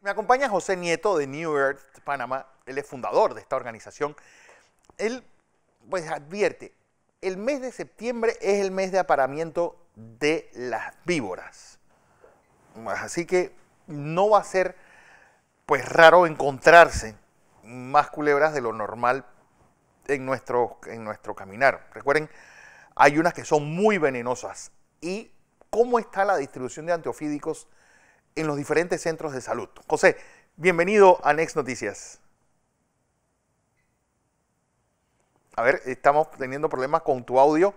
Me acompaña José Nieto de New Earth Panamá. Él es fundador de esta organización. Él pues advierte, el mes de septiembre es el mes de apareamiento de las víboras. Así que no va a ser pues raro encontrarse más culebras de lo normal en nuestro caminar. Recuerden, hay unas que son muy venenosas. ¿Y cómo está la distribución de antiofídicos en los diferentes centros de salud? José, bienvenido a Next Noticias. A ver, estamos teniendo problemas con tu audio.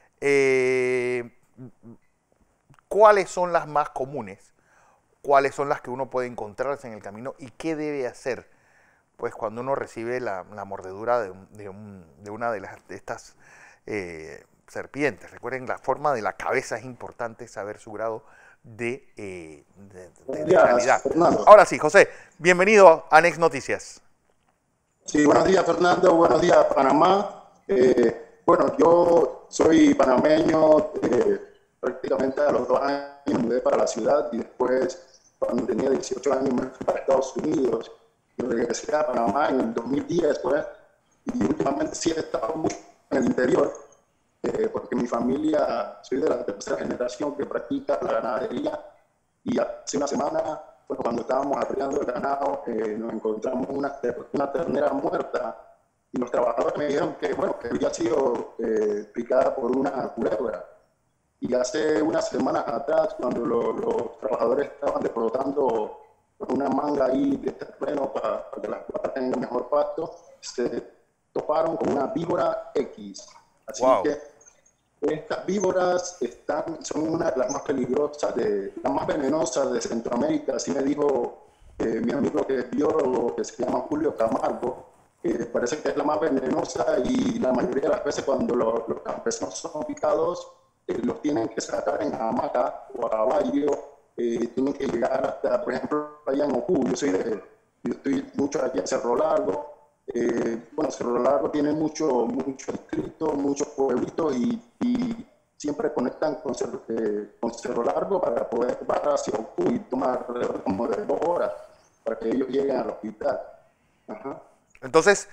¿Cuáles son las más comunes? ¿Cuáles son las que uno puede encontrarse en el camino? ¿Y qué debe hacer pues cuando uno recibe la mordedura de una de estas serpientes? Recuerden, la forma de la cabeza es importante, saber su grado de realidad. Fernando. Ahora sí, José, bienvenido a Next Noticias. Sí, buenos días, Fernando. Buenos días, Panamá. Bueno, yo soy panameño. Prácticamente a los 2 años me mudé para la ciudad y después, cuando tenía 18 años, me fui para Estados Unidos y regresé a Panamá en el 2010, pues, y últimamente sí he estado mucho en el interior, porque mi familia, soy de la tercera generación que practica la ganadería, y hace una semana, bueno, cuando estábamos arreando el ganado, nos encontramos una ternera muerta, y los trabajadores me dijeron que, bueno, que había sido picada por una culebra. Y hace unas semanas atrás, cuando los trabajadores estaban desbrotando una manga ahí de terreno para que las vacas tengan mejor pasto, se toparon con una víbora X. Así que estas víboras son una de las más peligrosas, las más venenosas de Centroamérica. Así me dijo mi amigo que es biólogo, que se llama Julio Camargo, que parece que es la más venenosa, y la mayoría de las veces cuando los campesinos son picados, los tienen que sacar en hamaca o a caballo, tienen que llegar hasta, por ejemplo, allá en Ocu. Yo estoy mucho aquí en Cerro Largo. Bueno, Cerro Largo tiene mucho distrito, muchos pueblitos, y siempre conectan con Cerro Largo para poder bajar hacia Ocu y tomar alrededor como de 2 horas para que ellos lleguen al hospital. Ajá. Entonces,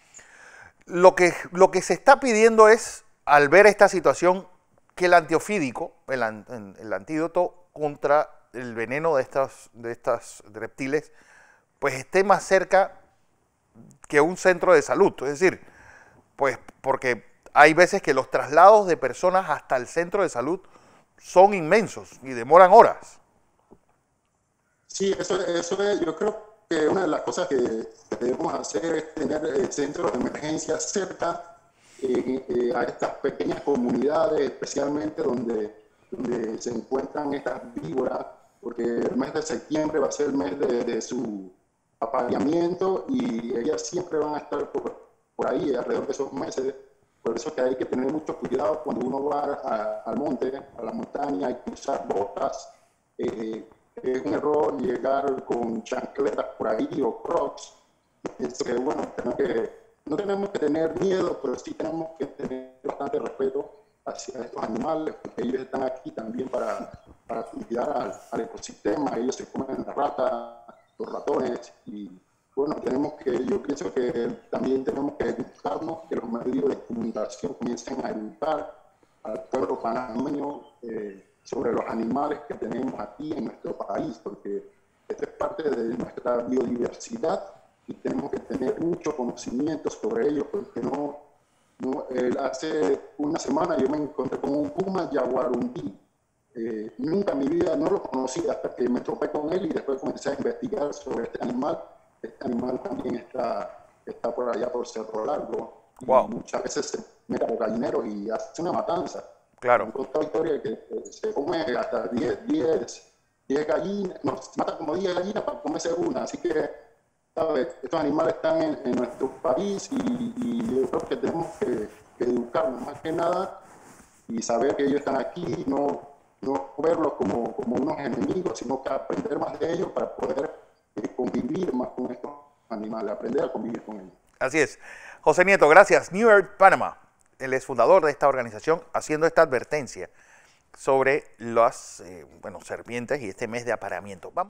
lo que se está pidiendo es, al ver esta situación, que el antiofídico, el antídoto contra el veneno de estas reptiles, pues esté más cerca que un centro de salud. Es decir, pues porque hay veces que los traslados de personas hasta el centro de salud son inmensos y demoran horas. Sí, eso es, yo creo que una de las cosas que debemos hacer es tener centros de emergencia cerca a estas pequeñas comunidades, especialmente donde se encuentran estas víboras, porque el mes de septiembre va a ser el mes de su apareamiento, y ellas siempre van a estar por ahí alrededor de esos meses. Por eso que hay que tener mucho cuidado cuando uno va al monte, a la montaña. Hay que usar botas. Es un error llegar con chancletas por ahí o crocs. Pienso que, bueno, no tenemos que tener miedo, pero sí tenemos que tener bastante respeto hacia estos animales, porque ellos están aquí también para cuidar al ecosistema. Ellos se comen las ratas, los ratones, y bueno, yo pienso que también tenemos que educarnos, que los medios de comunicación comiencen a educar al pueblo panameño sobre los animales que tenemos aquí en nuestro país, porque esto es parte de nuestra biodiversidad y tenemos que tener mucho conocimiento sobre ellos, porque hace una semana yo me encontré con un puma yaguarundí. Nunca en mi vida no lo conocí hasta que me topé con él, y después comencé a investigar sobre este animal. Este animal también está por allá por Cerro Largo. Wow. Y muchas veces se mete a los gallineros y hace una matanza. Claro. Me contó la historia que se come hasta 10 gallinas, no, se mata como 10 gallinas para comerse una. Así que, ¿sabes? Estos animales están en nuestro país, y yo creo que tenemos que educarnos más que nada y saber que ellos están aquí, no verlos como unos enemigos, sino que aprender más de ellos para poder convivir más con estos animales, aprender a convivir con ellos. Así es. José Nieto, gracias. New Earth Panamá. Él es fundador de esta organización, haciendo esta advertencia sobre las serpientes y este mes de apareamiento. Vamos.